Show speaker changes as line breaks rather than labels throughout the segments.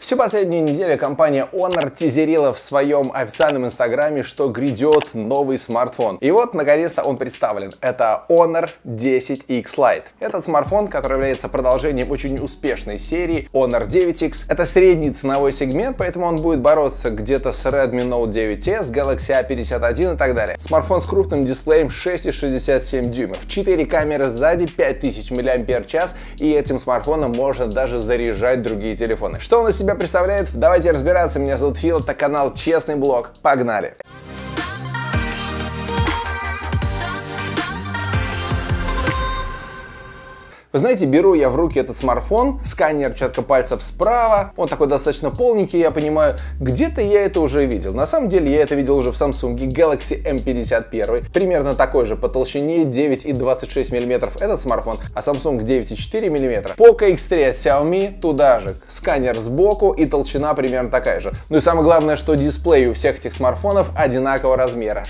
Всю последнюю неделю компания Honor тизерила в своем официальном инстаграме, что грядет новый смартфон. И вот, наконец-то, он представлен. Это Honor 10X Lite. Этот смартфон, который является продолжением очень успешной серии Honor 9X. Это средний ценовой сегмент, поэтому он будет бороться где-то с Redmi Note 9s, Galaxy A51 и так далее. Смартфон с крупным дисплеем 6,67 дюймов, 4 камеры сзади, 5000 мАч, и этим смартфоном можно даже заряжать другие телефоны. Что он из себя представляет? Давайте разбираться. Меня зовут Фил, это канал Честный Блог. Погнали! Вы знаете, беру я в руки этот смартфон, сканер отпечатка пальцев справа, он такой достаточно полненький, я понимаю, где-то я это уже видел. На самом деле я это видел уже в Samsung Galaxy M51, примерно такой же по толщине, 9,26 мм этот смартфон, а Samsung 9,4 мм. Poco X3 от Xiaomi туда же, сканер сбоку и толщина примерно такая же. Ну и самое главное, что дисплей у всех этих смартфонов одинакового размера,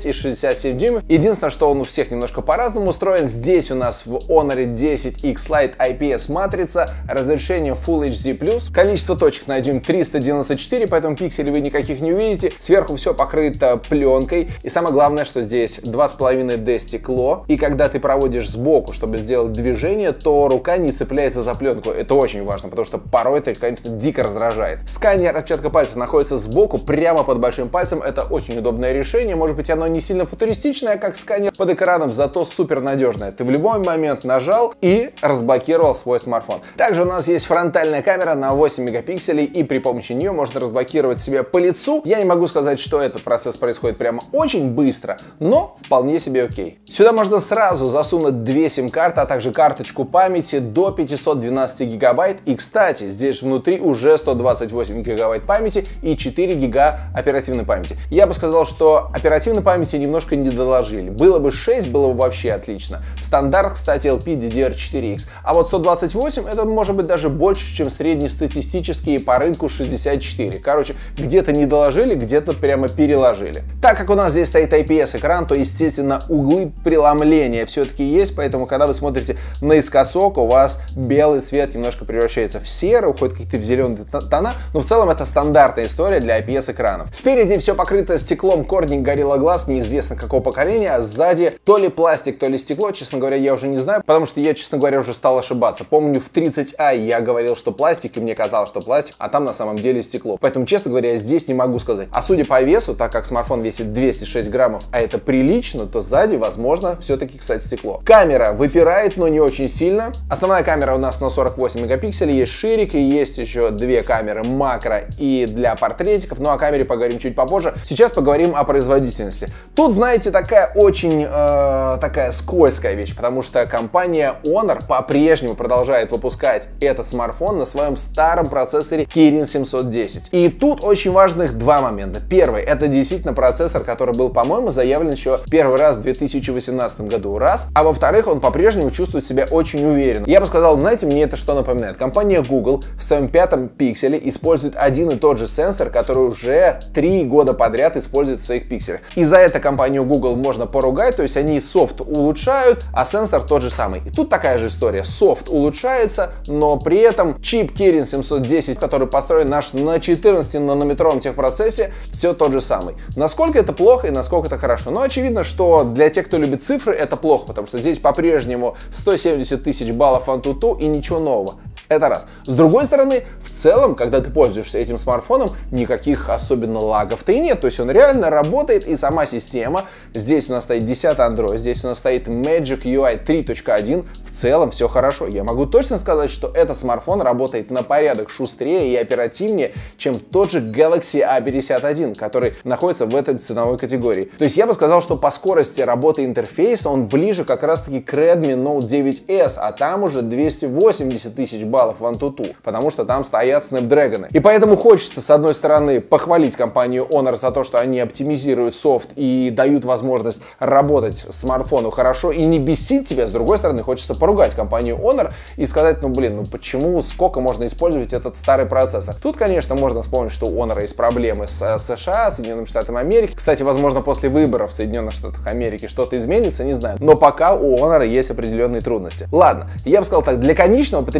6,67 дюймов. Единственное, что он у всех немножко по-разному устроен. Здесь у нас в Honor 10X Lite IPS матрица, разрешение Full HD+, количество точек на дюйм 394, поэтому пикселей вы никаких не увидите, сверху все покрыто пленкой, и самое главное, что здесь 2,5D стекло, и когда ты проводишь сбоку, чтобы сделать движение, то рука не цепляется за пленку, это очень важно, потому что порой это, конечно, дико раздражает. Сканер отпечатка пальцев находится сбоку, прямо под большим пальцем, это очень удобное решение, может быть оно не сильно футуристичное, как сканер под экраном, зато супер надежное. Ты в любой момент нажал и разблокировал свой смартфон. Также у нас есть фронтальная камера на 8 мегапикселей, и при помощи нее можно разблокировать себя по лицу. Я не могу сказать, что этот процесс происходит прямо очень быстро, но вполне себе окей. Сюда можно сразу засунуть 2 сим-карты, а также карточку памяти до 512 гигабайт. И, кстати, здесь внутри уже 128 гигабайт памяти и 4 гига оперативной памяти. Я бы сказал, что оперативной памяти немножко не доложили. Было бы 6, было бы вообще отлично. Стандарт, кстати, LPDDR4X. А вот 128 это может быть даже больше, чем среднестатистические по рынку 64. Короче, где-то не доложили, где-то прямо переложили. Так как у нас здесь стоит IPS экран, то, естественно, углы преломления все-таки есть, поэтому, когда вы смотрите наискосок, у вас белый цвет немножко превращается в серый, уходит какие-то в зеленые тона, но в целом это стандартная история для IPS экранов. Спереди все покрыто стеклом Corning Gorilla Glass, неизвестно какого поколения, а сзади то ли пластик, то ли стекло, честно говоря, я уже не знаю, потому что я, честно говоря, уже стал ошибаться. Помню, в 30i я говорил, что пластик, и мне казалось, что пластик, а там на самом деле стекло. Поэтому, честно говоря, я здесь не могу сказать. А судя по весу, так как смартфон весит 206 граммов, а это прилично, то сзади, возможно, все-таки, кстати, стекло. Камера выпирает, но не очень сильно. Основная камера у нас на 48 мегапикселей, есть ширик, и есть еще 2 камеры макро и для портретиков, но о камере поговорим чуть попозже. Сейчас поговорим о производительности. Тут, знаете, такая очень такая скользкая вещь, потому что компания Honor по-прежнему продолжает выпускать этот смартфон на своем старом процессоре Kirin 710. И тут очень важных два момента. Первый, это действительно процессор, который был, по-моему, заявлен еще первый раз в 2018 году, раз. А во-вторых, он по-прежнему чувствует себя очень уверенно. Я бы сказал, знаете, мне это что напоминает? Компания Google в своем 5-м пикселе использует один и тот же сенсор, который уже 3 года подряд использует в своих пикселях. И за это компанию Google можно поругать, то есть они софт улучшают, а сенсор тот же самый. И тут такая же история. Софт улучшается, но при этом чип Kirin 710, который построен наш на 14-нанометровом техпроцессе, все тот же самый. Насколько это плохо и насколько это хорошо? Ну, очевидно, что для тех, кто любит цифры, это плохо, потому что здесь по-прежнему 170 тысяч баллов Antutu и ничего нового. Это раз. С другой стороны, в целом, когда ты пользуешься этим смартфоном, никаких особенно лагов-то и нет. То есть он реально работает, и сама система. Здесь у нас стоит 10 Android, здесь у нас стоит Magic UI 3.1. В целом все хорошо. Я могу точно сказать, что этот смартфон работает на порядок шустрее и оперативнее, чем тот же Galaxy A51, который находится в этой ценовой категории. То есть я бы сказал, что по скорости работы интерфейса он ближе как раз-таки к Redmi Note 9s, а там уже 280 тысяч баллов в Antutu, потому что там стоят Snapdragon. И поэтому хочется, с одной стороны, похвалить компанию Honor за то, что они оптимизируют софт и дают возможность работать смартфону хорошо и не бесить тебя. С другой стороны, хочется поругать компанию Honor и сказать, ну блин, ну почему, сколько можно использовать этот старый процессор? Тут, конечно, можно вспомнить, что у Honor есть проблемы с США, Соединенными Штатами Америки. Кстати, возможно, после выборов в Соединенных Штатах Америки что-то изменится, не знаю. Но пока у Honor есть определенные трудности. Ладно, я бы сказал так, для конечного потребителя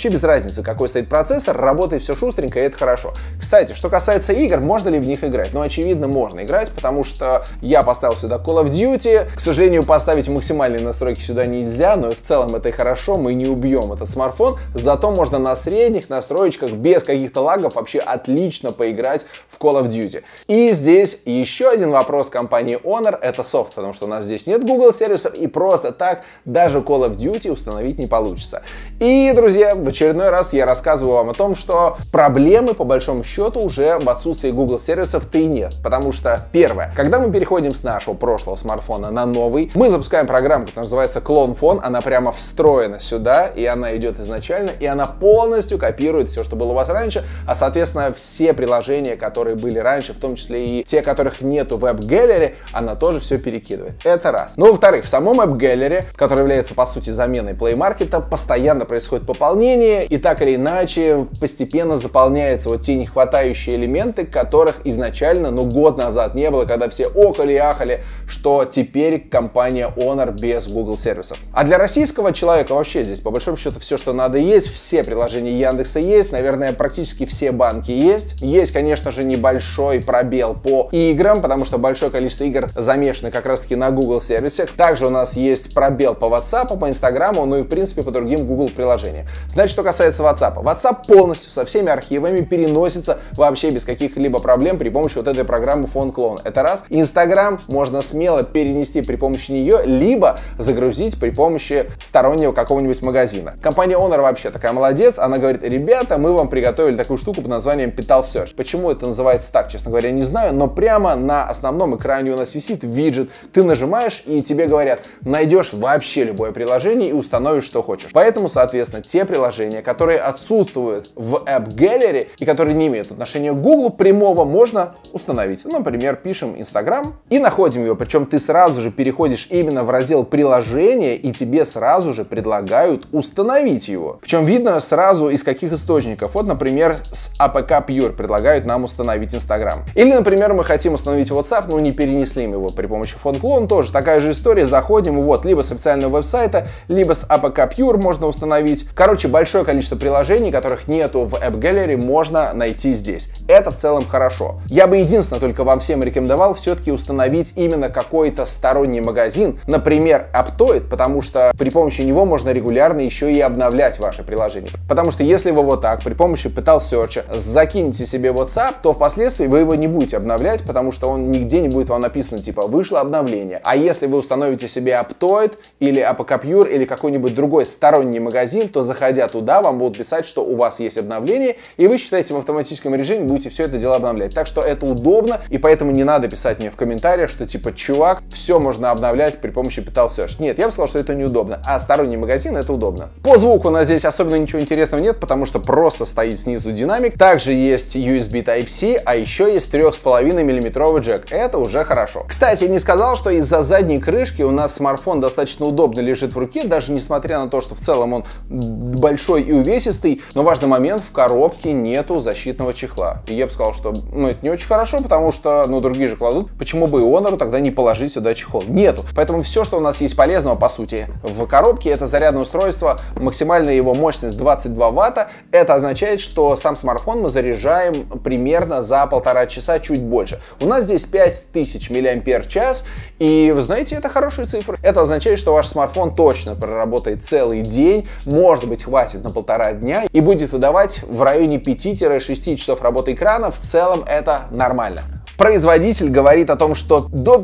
Вообще без разницы, какой стоит процессор, работает все шустренько, и это хорошо. Кстати, что касается игр, можно ли в них играть? Ну, очевидно, можно играть, потому что я поставил сюда Call of Duty. К сожалению, поставить максимальные настройки сюда нельзя, но в целом это и хорошо, мы не убьем этот смартфон. Зато можно на средних настроечках, без каких-то лагов, вообще отлично поиграть в Call of Duty. И здесь еще один вопрос компании Honor, это софт, потому что у нас здесь нет Google сервисов, и просто так даже Call of Duty установить не получится. И, друзья, в очередной раз я рассказываю вам о том, что проблемы, по большому счету, уже в отсутствии Google сервисов-то и нет. Потому что, первое, когда мы переходим с нашего прошлого смартфона на новый, мы запускаем программу, которая называется Clone Phone, она прямо встроена сюда, и она идет изначально, и она полностью копирует все, что было у вас раньше, а, соответственно, все приложения, которые были раньше, в том числе и те, которых нету в App Gallery, она тоже все перекидывает. Это раз. Ну, во-вторых, в самом App Gallery, который является, по сути, заменой Play Market, постоянно происходит пополнение, и так или иначе постепенно заполняются вот те нехватающие элементы, которых изначально, ну, год назад не было, когда все охали и ахали, что теперь компания Honor без Google сервисов. А для российского человека вообще здесь, по большому счету, все, что надо, есть. Все приложения Яндекса есть. Наверное, практически все банки есть. Есть, конечно же, небольшой пробел по играм, потому что большое количество игр замешаны как раз-таки на Google сервисах. Также у нас есть пробел по WhatsApp, по Инстаграму, ну и, в принципе, по другим Google приложениям. Значит, что касается WhatsApp. WhatsApp полностью со всеми архивами переносится вообще без каких-либо проблем при помощи вот этой программы Phone Clone. Это раз. Инстаграм можно смело перенести при помощи нее, либо загрузить при помощи стороннего какого-нибудь магазина. Компания Honor вообще такая молодец. Она говорит: ребята, мы вам приготовили такую штуку под названием Petal Search. Почему это называется так, честно говоря, не знаю, но прямо на основном экране у нас висит виджет. Ты нажимаешь, и тебе говорят: найдешь вообще любое приложение и установишь, что хочешь. Поэтому, соответственно, те приложения, которые отсутствуют в App Gallery и которые не имеют отношения к Google прямого, можно установить. Например, пишем Instagram и находим его. Причем ты сразу же переходишь именно в раздел приложения, и тебе сразу же предлагают установить его. Причем видно сразу из каких источников. Вот, например, с APK Pure предлагают нам установить Instagram. Или, например, мы хотим установить WhatsApp, но не перенесли мы его при помощи Phone Clone. Тоже такая же история. Заходим, вот, либо с официального веб-сайта, либо с APK Pure можно установить. Короче, большое количество приложений, которых нету в App Gallery, можно найти здесь. Это в целом хорошо. Я бы единственное только вам всем рекомендовал все-таки установить именно какой-то сторонний магазин, например, Aptoide, потому что при помощи него можно регулярно еще и обновлять ваше приложение. Потому что если вы вот так при помощи Petal Search закинете себе WhatsApp, то впоследствии вы его не будете обновлять, потому что он нигде не будет вам написано типа вышло обновление. А если вы установите себе Aptoide или APK Pure или какой-нибудь другой сторонний магазин, то заходя туда, вам будут писать, что у вас есть обновление, и вы считаете в автоматическом режиме будете все это дело обновлять. Так что это удобно, и поэтому не надо писать мне в комментариях, что типа чувак, все можно обновлять при помощи Petal Search. Нет, я бы сказал, что это неудобно, а сторонний магазин это удобно. По звуку у нас здесь особенно ничего интересного нет, потому что просто стоит снизу динамик. Также есть USB Type-C, а еще есть 3,5 мм джек. Это уже хорошо. Кстати, я не сказал, что из-за задней крышки у нас смартфон достаточно удобно лежит в руке, даже несмотря на то, что в целом он большой и увесистый, но важный момент, в коробке нету защитного чехла. И я бы сказал, что это не очень хорошо, потому что другие же кладут. Почему бы и Honor тогда не положить сюда чехол? Нету. Поэтому все, что у нас есть полезного, по сути, в коробке, это зарядное устройство, максимальная его мощность 22 ватта. Это означает, что сам смартфон мы заряжаем примерно за 1,5 часа, чуть больше. У нас здесь 5000 мАч, и вы знаете, это хорошие цифры. Это означает, что ваш смартфон точно проработает целый день, может быть, хватит на 1,5 дня и будет выдавать в районе 5-6 часов работы экрана. В целом это нормально. Производитель говорит о том, что до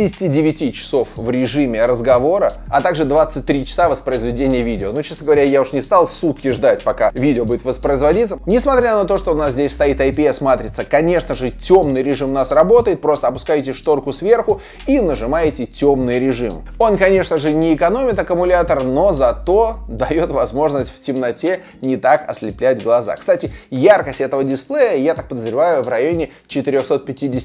59 часов в режиме разговора, а также 23 часа воспроизведения видео. Честно говоря, я уж не стал сутки ждать, пока видео будет воспроизводиться. Несмотря на то, что у нас здесь стоит IPS-матрица, конечно же, темный режим у нас работает. Просто опускаете шторку сверху и нажимаете темный режим. Он, конечно же, не экономит аккумулятор, но зато дает возможность в темноте не так ослеплять глаза. Кстати, яркость этого дисплея, я так подозреваю, в районе 450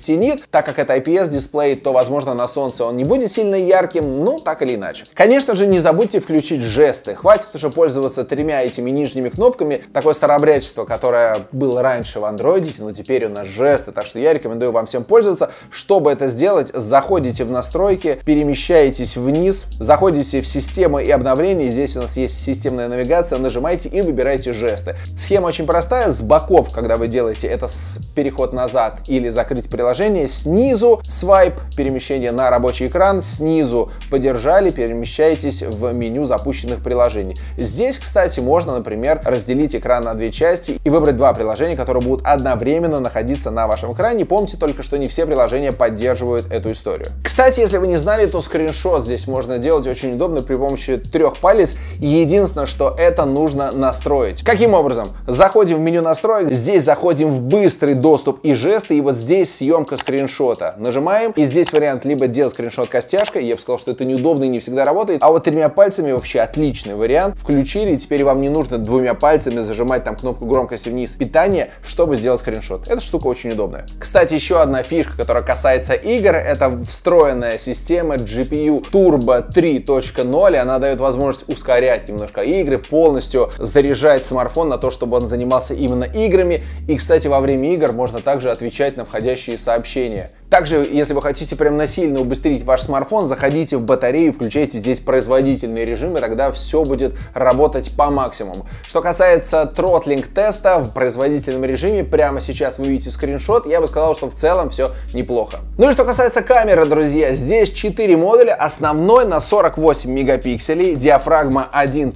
стенит, так как это IPS-дисплей, то, возможно, на солнце он не будет сильно ярким, ну, так или иначе. Конечно же, не забудьте включить жесты. Хватит уже пользоваться тремя этими нижними кнопками. Такое старообрядчество, которое было раньше в Android, но теперь у нас жесты, так что я рекомендую вам всем пользоваться. Чтобы это сделать, заходите в настройки, перемещаетесь вниз, заходите в систему и обновления. Здесь у нас есть системная навигация, нажимаете и выбираете жесты. Схема очень простая. С боков, когда вы делаете это переход назад или закрыть приложение, снизу свайп, перемещение на рабочий экран, снизу подержали, перемещаетесь в меню запущенных приложений. Здесь, кстати, можно, например, разделить экран на две части и выбрать два приложения, которые будут одновременно находиться на вашем экране. Помните только, что не все приложения поддерживают эту историю. Кстати, если вы не знали, то скриншот здесь можно делать очень удобно при помощи 3 палец. Единственное, что это нужно настроить. Каким образом? Заходим в меню настроек, здесь заходим в быстрый доступ и жесты, и вот здесь съемка скриншота. Нажимаем, и здесь вариант либо делать скриншот костяшкой, я бы сказал, что это неудобно и не всегда работает, а вот 3 пальцами вообще отличный вариант. Включили, и теперь вам не нужно 2 пальцами зажимать там кнопку громкости вниз питания, чтобы сделать скриншот. Эта штука очень удобная. Кстати, еще одна фишка, которая касается игр, это встроенная система GPU Turbo 3.0, и она дает возможность ускорять немножко игры, полностью заряжать смартфон на то, чтобы он занимался именно играми. И, кстати, во время игр можно также отвечать на входящие сообщения. Также, если вы хотите прям насильно убыстрить ваш смартфон, заходите в батарею, включайте здесь производительный режим, и тогда все будет работать по максимуму. Что касается тротлинг теста в производительном режиме, прямо сейчас вы видите скриншот, я бы сказал, что в целом все неплохо. Ну и что касается камеры, друзья, здесь 4 модуля, основной на 48 мегапикселей, диафрагма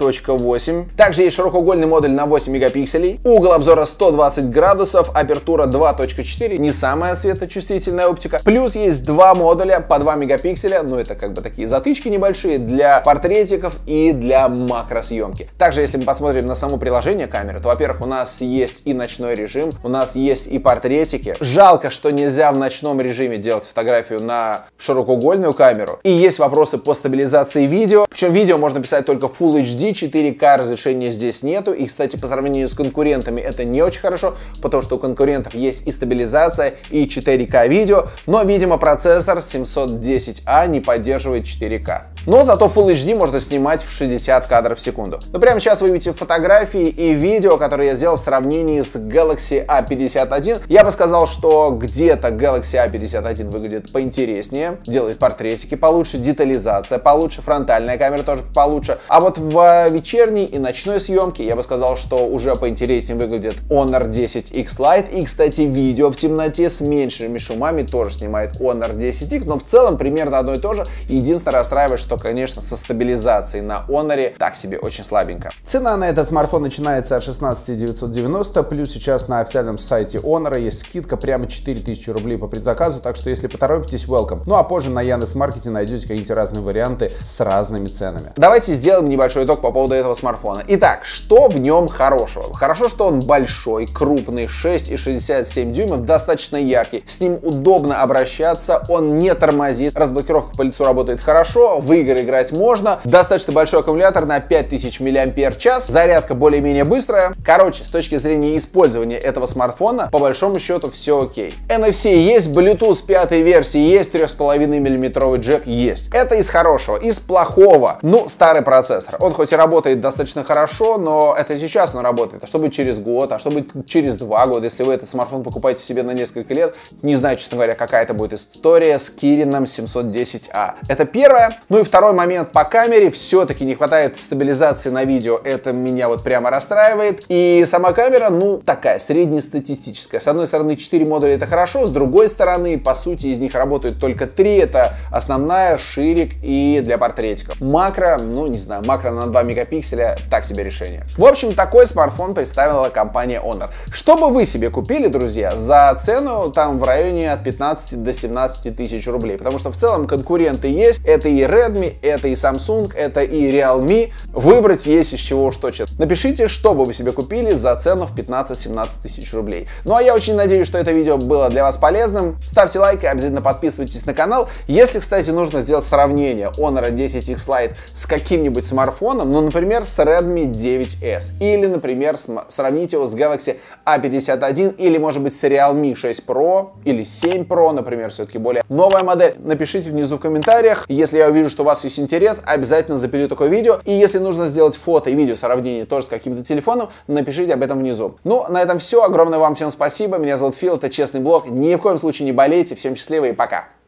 1.8, также есть широкоугольный модуль на 8 мегапикселей, угол обзора 120 градусов, апертура 2.4, не самая светочувствительная оптика. Плюс есть 2 модуля по 2 мегапикселя, ну это как бы такие затычки небольшие для портретиков и для макросъемки. Также, если мы посмотрим на само приложение камеры, то, во-первых, у нас есть и ночной режим, у нас есть и портретики. Жалко, что нельзя в ночном режиме делать фотографию на широкоугольную камеру. И есть вопросы по стабилизации видео. Причем видео можно писать только Full HD, 4К разрешения здесь нету. И, кстати, по сравнению с конкурентами это не очень хорошо, потому что у конкурентов есть и стабилизация, и 4К видео. Но, видимо, процессор 710A не поддерживает 4К. Но зато Full HD можно снимать в 60 кадров в секунду. Но прямо сейчас вы видите фотографии и видео, которые я сделал в сравнении с Galaxy A51. Я бы сказал, что где-то Galaxy A51 выглядит поинтереснее, делает портретики получше, детализация получше, фронтальная камера тоже получше. А вот в вечерней и ночной съемке я бы сказал, что уже поинтереснее выглядит Honor 10X Lite. И, кстати, видео в темноте с меньшими шумами тоже снимает Honor 10X, но в целом примерно одно и то же. Единственное, расстраивает, что, конечно, со стабилизацией на Honor так себе, очень слабенько. Цена на этот смартфон начинается от 16 990, плюс сейчас на официальном сайте Honor есть скидка прямо 4000 рублей по предзаказу, так что если поторопитесь, welcome. Ну а позже на Яндекс.Маркете найдете какие-то разные варианты с разными ценами. Давайте сделаем небольшой итог по поводу этого смартфона. Итак, что в нем хорошего? Хорошо, что он большой, крупный, 6,67 дюймов, достаточно яркий, с ним удобно обращаться, он не тормозит, разблокировка по лицу работает хорошо, в игры играть можно, достаточно большой аккумулятор на 5000 мАч, зарядка более-менее быстрая. Короче, с точки зрения использования этого смартфона, по большому счету все окей. NFC есть, Bluetooth 5 версии есть, 3,5 мм джек есть. Это из хорошего. Из плохого, ну, старый процессор. Он хоть и работает достаточно хорошо, но это сейчас он работает. А что будет через год, а что будет через 2 года, если вы этот смартфон покупаете себе на несколько лет? Не знаю, честно говоря, какая это будет история с Kirin 710A. Это первое. Ну и второй момент по камере. Все-таки не хватает стабилизации на видео. Это меня вот прямо расстраивает. И сама камера, ну, такая, среднестатистическая. С одной стороны, 4 модуля это хорошо, с другой стороны, по сути, из них работают только 3. Это основная, ширик и для портретиков. Макро, ну, не знаю, макро на 2 мегапикселя, так себе решение. В общем, такой смартфон представила компания Honor. Что бы вы себе купили, друзья, за цену там в районе от 15 до 17 тысяч рублей? Потому что в целом конкуренты есть. Это и Redmi, это и Samsung, это и Realme. Выбрать есть из чего уж точно. Напишите, что бы вы себе купили за цену в 15-17 тысяч рублей. Ну а я очень надеюсь, что это видео было для вас полезным. Ставьте лайк и обязательно подписывайтесь на канал. Если, кстати, нужно сделать сравнение Honor 10X Lite с каким-нибудь смартфоном, ну, например, с Redmi 9S, или, например, сравнить его с Galaxy A51, или, может быть, с Realme 6 Pro, или 7 Pro, Pro, например, все-таки более новая модель. Напишите внизу в комментариях. Если я увижу, что у вас есть интерес, обязательно запилю такое видео. И если нужно сделать фото и видео сравнение тоже с каким-то телефоном, напишите об этом внизу. Ну, на этом все. Огромное вам всем спасибо. Меня зовут Фил, это Честный блог. Ни в коем случае не болейте. Всем счастливо и пока.